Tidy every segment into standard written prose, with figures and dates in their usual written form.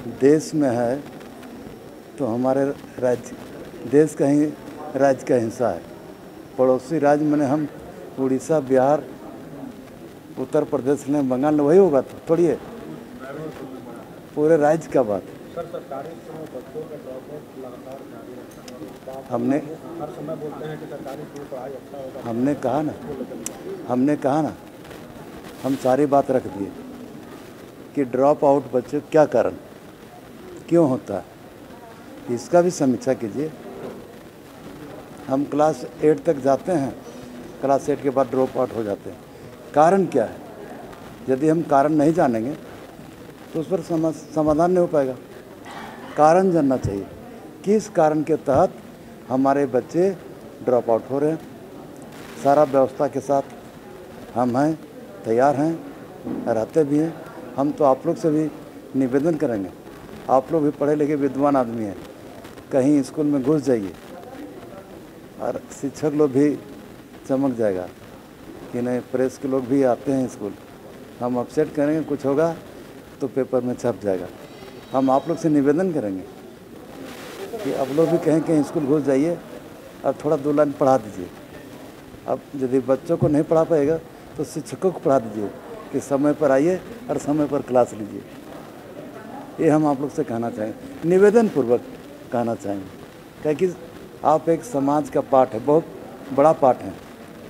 देश में है तो हमारे राज्य देश का ही राज्य का हिस्सा है। पड़ोसी राज्य में हम उड़ीसा, बिहार, उत्तर प्रदेश ने, बंगाल ने, वही होगा तो थोड़ी है, पूरे राज्य का बात। सर, सरकारी स्कूलों में बच्चों का ड्रॉपआउट लगातार जारी रहता है। हमने हर समय बोलते हैं कि सरकारी स्कूल पढ़ाई अच्छा होगा। हमने कहा ना, हम सारी बात रख दिए कि ड्रॉप आउट बच्चे क्या कारण, क्यों होता है, इसका भी समीक्षा कीजिए। हम क्लास 8 तक जाते हैं, क्लास 8 के बाद ड्रॉप आउट हो जाते हैं। कारण क्या है? यदि हम कारण नहीं जानेंगे तो उस पर समाधान नहीं हो पाएगा। कारण जानना चाहिए, किस कारण के तहत हमारे बच्चे ड्रॉप आउट हो रहे हैं। सारा व्यवस्था के साथ हम हैं, तैयार हैं, रहते भी हैं। हम तो आप लोग से भी निवेदन करेंगे, आप लोग भी पढ़े लिखे विद्वान आदमी हैं, कहीं स्कूल में घुस जाइए और शिक्षक लोग भी चमक जाएगा कि नहीं, प्रेस के लोग भी आते हैं स्कूल, हम अपसेट करेंगे, कुछ होगा तो पेपर में छप जाएगा। हम आप लोग से निवेदन करेंगे कि आप लोग भी कहीं कहीं स्कूल घुस जाइए और थोड़ा 2 लाइन पढ़ा दीजिए। अब यदि बच्चों को नहीं पढ़ा पाएगा तो शिक्षकों को पढ़ा दीजिए कि समय पर आइए और समय पर क्लास लीजिए। ये हम आप लोग से कहना चाहेंगे, निवेदन पूर्वक कहना चाहेंगे, क्योंकि आप एक समाज का पार्ट है, बहुत बड़ा पार्ट है,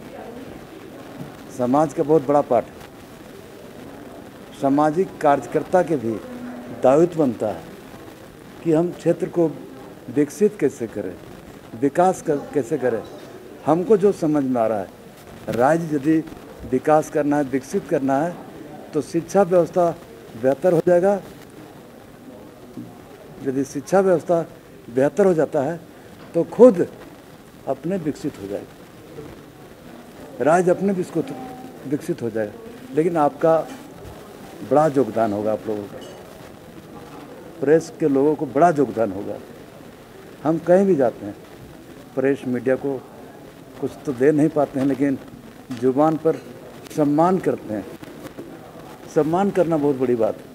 समाज का बहुत बड़ा पार्ट है। सामाजिक कार्यकर्ता के भी दायित्व बनता है कि हम क्षेत्र को विकसित कैसे करें, विकास कैसे करें। हमको जो समझ में आ रहा है, राज्य यदि विकास करना है, विकसित करना है तो शिक्षा व्यवस्था बेहतर हो जाएगा। यदि शिक्षा व्यवस्था बेहतर हो जाता है तो खुद अपने विकसित हो जाएगा, राज्य अपने विकसित हो जाएगा। लेकिन आपका बड़ा योगदान होगा, आप लोगों का, प्रेस के लोगों को बड़ा योगदान होगा। हम कहीं भी जाते हैं, प्रेस मीडिया को कुछ तो दे नहीं पाते हैं, लेकिन जुबान पर सम्मान करते हैं। सम्मान करना बहुत बड़ी बात है।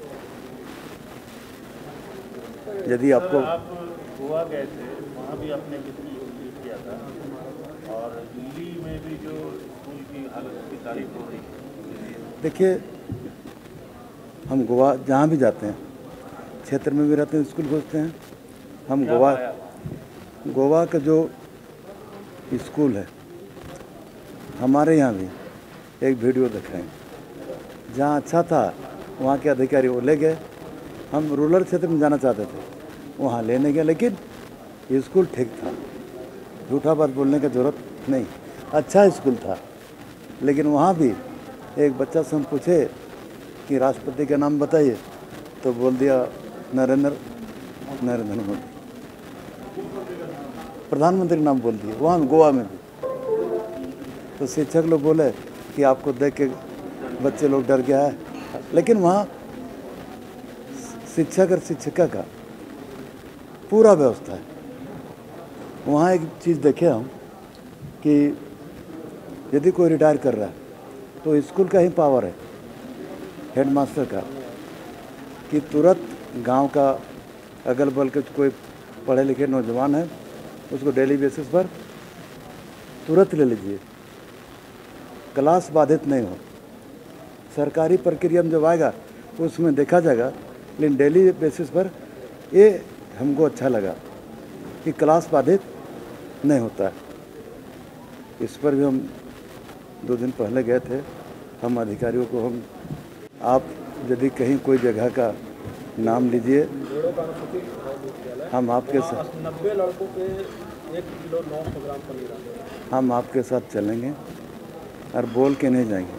यदि आपको आप गोवा गए थे, वहाँ भी आपने विजिट किया था, और दिल्ली में भी जो स्कूल की हालत की तारीफ हो रही है। देखिए, हम गोवा जहाँ भी जाते हैं, क्षेत्र में भी रहते हैं, स्कूल घुसते हैं। हम गोवा का जो स्कूल है, हमारे यहाँ भी एक वीडियो दिखाएं, जहाँ अच्छा था वहाँ के अधिकारी वो ले गए। हम रूरल क्षेत्र में जाना चाहते थे, वहाँ लेने गए, लेकिन स्कूल ठीक था, झूठा बात बोलने की ज़रूरत नहीं, अच्छा स्कूल था। लेकिन वहाँ भी एक बच्चा से हम पूछे कि राष्ट्रपति का नाम बताइए, तो बोल दिया नरेंद्र मोदी, प्रधानमंत्री नाम बोल दिए, वहाँ गोवा में भी। तो शिक्षक लोग बोले कि आपको देख के बच्चे लोग डर गया है, लेकिन वहाँ शिक्षक और शिक्षिका का पूरा व्यवस्था है। वहाँ एक चीज़ देखे हम कि यदि कोई रिटायर कर रहा है तो स्कूल का ही पावर है, हेडमास्टर का, कि तुरंत गांव का अगल बगल के कोई पढ़े लिखे नौजवान है, उसको डेली बेसिस पर तुरंत ले लीजिए, क्लास बाधित नहीं हो। सरकारी प्रक्रिया में जब आएगा उसमें देखा जाएगा, लेकिन डेली बेसिस पर ये हमको अच्छा लगा कि क्लास बाधित नहीं होता है। इस पर भी हम 2 दिन पहले गए थे। हम अधिकारियों को आप यदि कहीं कोई जगह का नाम लीजिए, हम आपके साथ 90 लड़कों पे 1 किलो 900 ग्राम पनीर, हम आपके साथ चलेंगे और बोल के नहीं जाएंगे।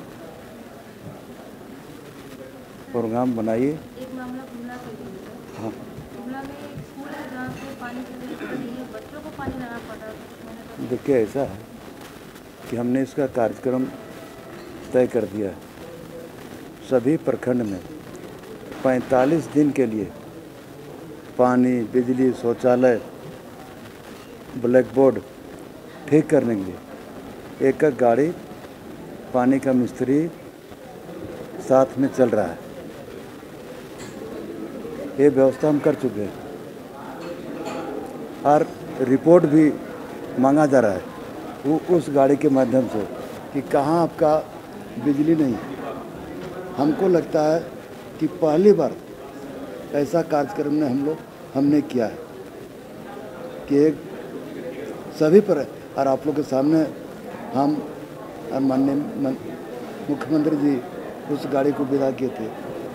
प्रोग्राम बनाइए। एक मामला गुमला के लिए है। हाँ, गुमला में एक स्कूल है जहाँ पे पानी की दिक्कत नहीं है, बच्चों को पानी लाना पड़ रहा है। देखिए, ऐसा है कि हमने इसका कार्यक्रम तय कर दिया है। सभी प्रखंड में 45 दिन के लिए पानी, बिजली, शौचालय, ब्लैक बोर्ड ठीक करने के लिए एक गाड़ी पानी का मिस्त्री साथ में चल रहा है। ये व्यवस्था हम कर चुके हैं और रिपोर्ट भी मांगा जा रहा है वो उस गाड़ी के माध्यम से कि कहाँ आपका बिजली नहीं। हमको लगता है कि पहली बार ऐसा कार्यक्रम में हमने किया है कि एक सभी पर है। और आप लोग के सामने हम और माननीय मुख्यमंत्री जी उस गाड़ी को विदा किए थे।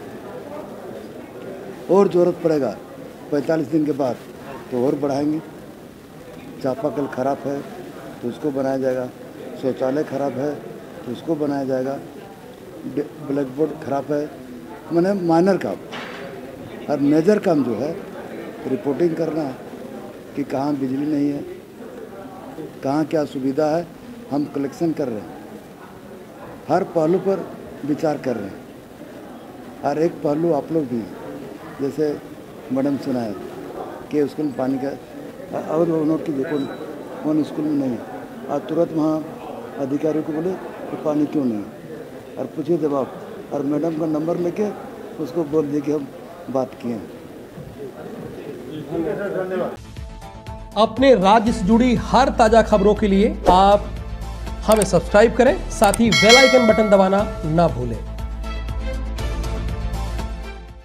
और ज़रूरत पड़ेगा 45 दिन के बाद तो और बढ़ाएंगे। चापाकल खराब है तो उसको बनाया जाएगा, शौचालय खराब है तो उसको बनाया जाएगा, ब्लैक बोर्ड खराब है, मैंने माइनर काम। और मेजर काम जो है रिपोर्टिंग करना है कि कहाँ बिजली नहीं है, कहाँ क्या सुविधा है, हम कलेक्शन कर रहे हैं। हर पहलू पर विचार कर रहे हैं। और एक पहलू आप लोग भी हैं, जैसे मैडम सुना है कि स्कूल में पानी का और नोट कीजिए कौन स्कूल में नहीं है। और तुरंत वहाँ अधिकारियों को बोले कि पानी क्यों नहीं है और पूछिए जवाब। और मैडम का नंबर लेके उसको बोल दिए कि हम बात किए हैं। अपने राज्य से जुड़ी हर ताजा खबरों के लिए आप हमें सब्सक्राइब करें, साथ ही बेल आइकन बटन दबाना ना भूलें।